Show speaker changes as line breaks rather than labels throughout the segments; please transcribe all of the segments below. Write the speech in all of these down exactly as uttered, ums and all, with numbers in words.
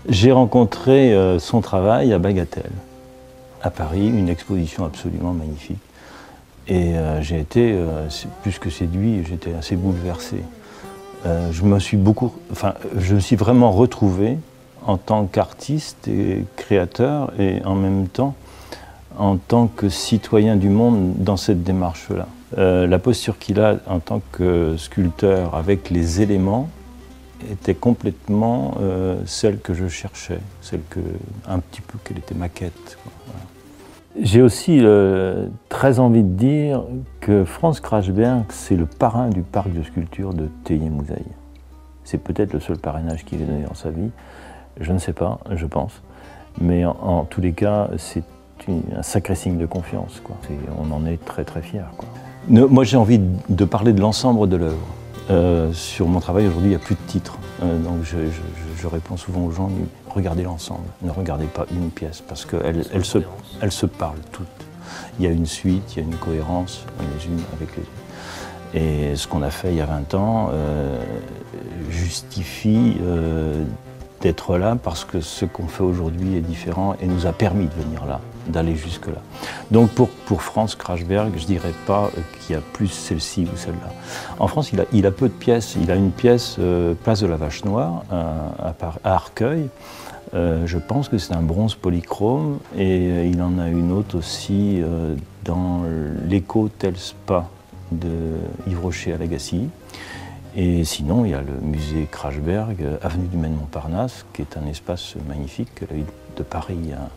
J'ai rencontré euh, son travail à Bagatelle, à Paris, une exposition absolument magnifique. Et euh, j'ai été euh, plus que séduit, j'étais assez bouleversé. Euh, je me suis beaucoup, enfin, je me suis vraiment retrouvé en tant qu'artiste et créateur et en même temps en tant que citoyen du monde dans cette démarche-là. Euh, la posture qu'il a en tant que sculpteur avec les éléments était complètement euh, celle que je cherchais, celle que, un petit peu qu'elle était ma quête. Voilà. J'ai aussi euh, très envie de dire que Franz Krachberg, c'est le parrain du parc de sculpture de Théier-Mouzaï. C'est peut-être le seul parrainage qu'il ait donné dans sa vie, je ne sais pas, je pense. Mais en, en tous les cas, c'est un sacré signe de confiance, quoi. On en est très très fiers, quoi. Ne, moi j'ai envie de parler de l'ensemble de l'œuvre. Euh, sur mon travail aujourd'hui, il n'y a plus de titres. Euh, donc je, je, je réponds souvent aux gens, regardez l'ensemble, ne regardez pas une pièce, parce qu'elles elles se, elles se parlent toutes. Il y a une suite, il y a une cohérence les unes avec les autres. Et ce qu'on a fait il y a vingt ans euh, justifie euh, d'être là parce que ce qu'on fait aujourd'hui est différent et nous a permis de venir là, d'aller jusque-là. Donc pour, pour Franz Krachberg, je ne dirais pas qu'il y a plus celle-ci ou celle-là. En France, il a, il a peu de pièces. Il a une pièce euh, Place de la Vache Noire à, à, à Arcueil. Euh, je pense que c'est un bronze polychrome et il en a une autre aussi euh, dans l'éco Tel Spa de Yves Rocher à Lagacy. Et sinon, il y a le musée Krachberg, avenue du Maine-Montparnasse, qui est un espace magnifique que la ville de Paris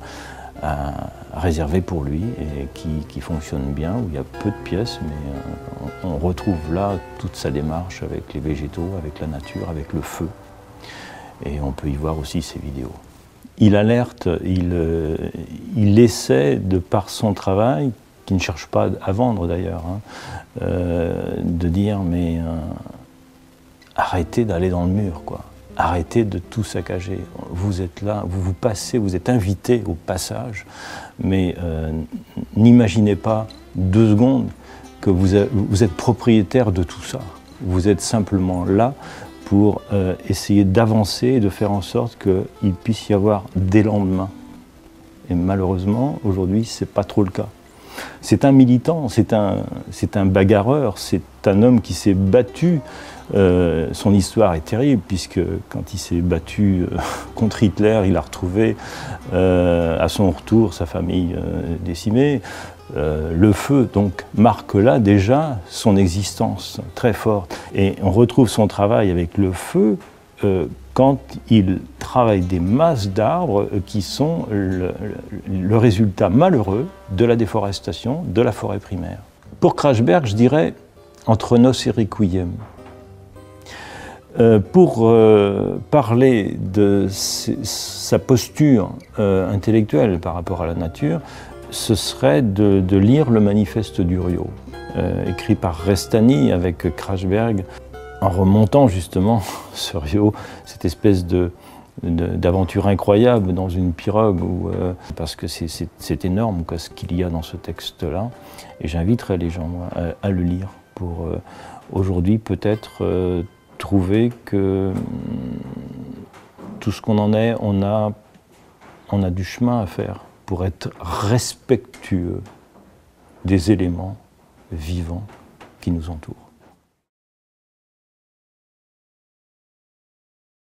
a, a réservé pour lui et qui, qui fonctionne bien, où il y a peu de pièces, mais on, on retrouve là toute sa démarche avec les végétaux, avec la nature, avec le feu. Et on peut y voir aussi ses vidéos. Il alerte, il, il essaie, de par son travail, qui ne cherche pas à vendre d'ailleurs, hein, euh, de dire mais euh, arrêtez d'aller dans le mur, quoi. Arrêtez de tout saccager. Vous êtes là, vous vous passez, vous êtes invité au passage, mais euh, n'imaginez pas deux secondes que vous, a, vous êtes propriétaire de tout ça. Vous êtes simplement là pour euh, essayer d'avancer et de faire en sorte qu'il puisse y avoir des lendemains. Et malheureusement, aujourd'hui, ce n'est pas trop le cas. C'est un militant, c'est un, c'est un bagarreur, c'est un homme qui s'est battu. Euh, son histoire est terrible, puisque quand il s'est battu euh, contre Hitler, il a retrouvé euh, à son retour sa famille euh, décimée. Euh, le feu donc marque là déjà son existence très forte. Et on retrouve son travail avec le feu euh, quand il travaille des masses d'arbres qui sont le, le, le résultat malheureux de la déforestation de la forêt primaire. Pour Krachberg, je dirais entre noces et requiem. Euh, pour euh, parler de sa posture euh, intellectuelle par rapport à la nature, ce serait de, de lire le manifeste du Rio, euh, écrit par Restani avec Krachberg, en remontant justement ce Rio, cette espèce de, de, d'aventure incroyable dans une pirogue, où, euh, parce que c'est, c'est, c'est énorme quoi, ce qu'il y a dans ce texte-là, et j'inviterais les gens à, à le lire pour euh, aujourd'hui peut-être euh, trouver que tout ce qu'on en est, on a, on a du chemin à faire pour être respectueux des éléments vivants qui nous entourent.